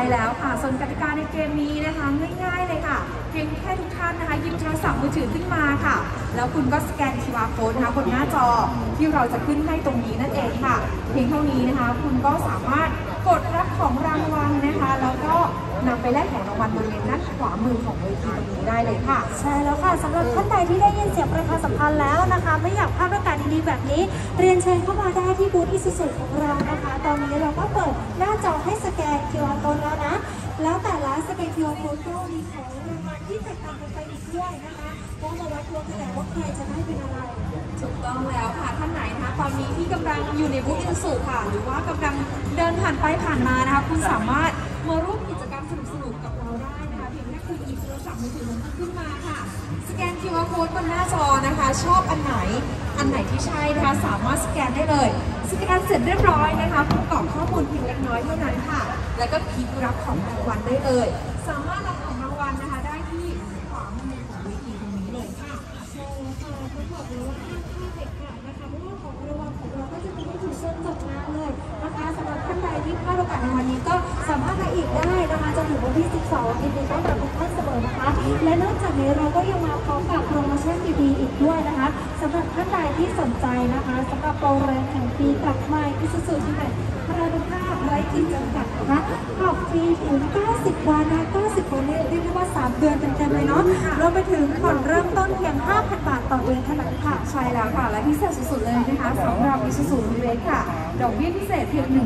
แล้วค่ะส่วนกติกาในเกมนี้นะคะง่ายๆเลยค่ะเพียงแค่ทุกท่านนะคะหยิบโทรศัพท์มือถือขึ้นมาค่ะแล้วคุณก็สแกน QR Code นะคะบนหน้าจอที่เราจะขึ้นให้ตรงนี้นั่นเองค่ะเพียงเท่านี้นะคะคุณก็สามารถกดรับของรางวัลนะคะแล้วก็นำไปแลกของรางวัลบริเวณด้านขวามือของเวทีตรงนี้ได้เลยค่ะใช่แล้วค่ะสำหรับท่านใดที่ได้ยินเสียงประชาสัมพันธ์แล้วนะคะไม่อยากพลาดโอกาสดีๆแบบนี้เรียนเชิญเข้ามาได้ที่บูธอิซูซุของเรานะคะตอนนี้เราก็เปิดหน้าจอให้สแกน QR Code แล้วนะแล้วแต่ละสแกน QR Code ก็มีของรางวัลที่แตกต่างกันไปอีกด้วยนะคะก็มาวัดดวงกันแต่ว่าใครจะได้เป็นอะไรถูกต้องแล้วค่ะท่านไหนนะคะตอนนี้ที่กำลังอยู่ในบูธอิซูซุค่ะหรือว่ากำลังเดินผ่านไปผ่านมานะคะคุณสามารถมาร่วมกิจกรรมสนุกๆกับเราได้นะคะเพียงแค่คุณหยิบโทรศัพท์มือถือขึ้นมาค่ะสแกน QR Code บนหน้าจอนะคะชอบอันไหนที่ใช่นะคะสามารถสแกนได้เลยสแกนเสร็จเรียบร้อยนะคะคุณกรอกข้อมูลเพียงเล็กน้อยเท่านั้นค่ะแล้วก็คลิกรับของรางวัลได้เลยสามารถรับของรางวัลนะคะได้ที่ขวามือของเวทีตรงนี้เลยค่ะใช่แล้วค่ะต้องบอกเลยว่าห้ามพลาดเด็ดขาดนะคะเพราะว่าของรางวัลของเราก็จะมีให้ถึงจนจบงานเลยนะคะสำหรับท่านใดที่พลาดโอกาสในวันนี้ก็สามารถมาอีกได้นะคะจนถึงวันที่ 12 ยินดีต้อนรับทุกท่านเสมอนะคะและนอกจากนี้เราก็ยังมาพร้อมกับโปรโมชั่นดีๆอีกด้วยนะคะสำหรับท่านใดที่สนใจนะคะสำหรับโปรแรงแห่งปีกับไมค์อิซูซูที่ไหนพรานุภาพไร้ขีดจำกัดนะคะขับฟรีถึง 90 วันนะ90 วันนี้เรียกได้ว่า 3 เดือนเต็มๆเลยเนาะรวมไปถึงผ่อนเริ่มต้นเพียง 5,000 บาทต่อเดือนเท่านั้นค่ะใช่แล้วค่ะและพิเศษสุดๆเลยนะคะสำหรับอิซูซูรีเวคค่ะดอกเบี้ยพิเศษเพียง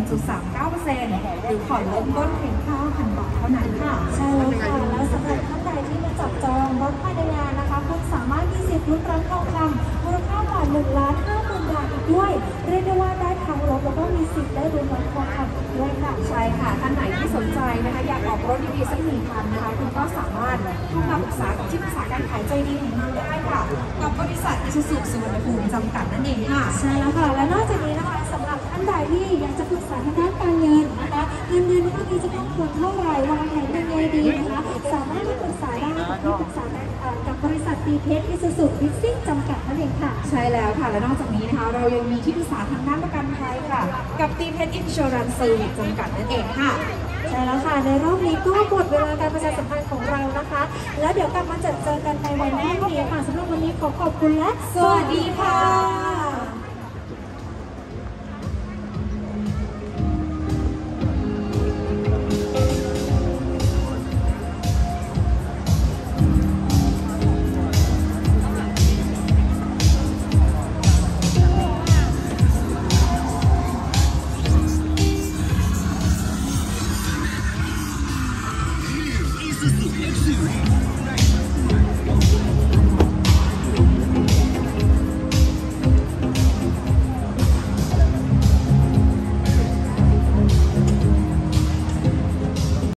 1.39% หรือผ่อนเริ่มต้นเพียง 5,000 บาทเท่านั้นค่ะใช่แล้วค่ะแล้วสำหรับท่านใดที่มาจับจองรถภายในงานนะคะคุณสามารถมีสิทธิ์ลุ้นรับทองคำมูลค่ากว่า1,50,000 บาทอีกด้วยเรียกได้ว่าได้ทั้งรถแล้วก็มีสิทธิ์ได้ลุ้นรับทองคำอีกด้วยค่ะใช่ค่ะท่านไหนที่สนใจนะคะอยากออกรถดีๆสัก1 คันนะคะคุณก็สามารถเข้ามาปรึกษากับที่ปรึกษาการขายใจดีของเราได้ค่ะกับบริษัทอิซูซุสุวรรณภูมิจำกัดนั่นเองค่ะใช่แล้วค่ะและนอกจากนี้นะคะสำหรับท่านใดที่อยากจะปรึกษาทางด้านการเงินนะคะเงินเดือนวันนี้จะต้องควรเท่าไหร่วางแผนยังไงดีนะคะสามารถที่ปรึกษาได้กับที่ปรึกษากับบริษัทดีเพชรอิซูซุฟิกซิ่งจำกัดนั่นเองค่ะใช่แล้วค่ะและนอกจากนี้นะคะเรายังมีที่ปรึกษาทางด้านประกันภัยค่ะกับดีเพชรอินชัวรันซ์เซอร์วิสจำกัดนั่นเองค่ะใช่แล้วค่ะในรอบนี้ก็หมดเวลาการประชาสัมพันธ์ของเรานะคะแล้วเดี๋ยวกลับมาเจอกันในวันพรุ่งนี้ค่ะสำหรับวันนี้ขอบคุณและสวัสดีค่ะ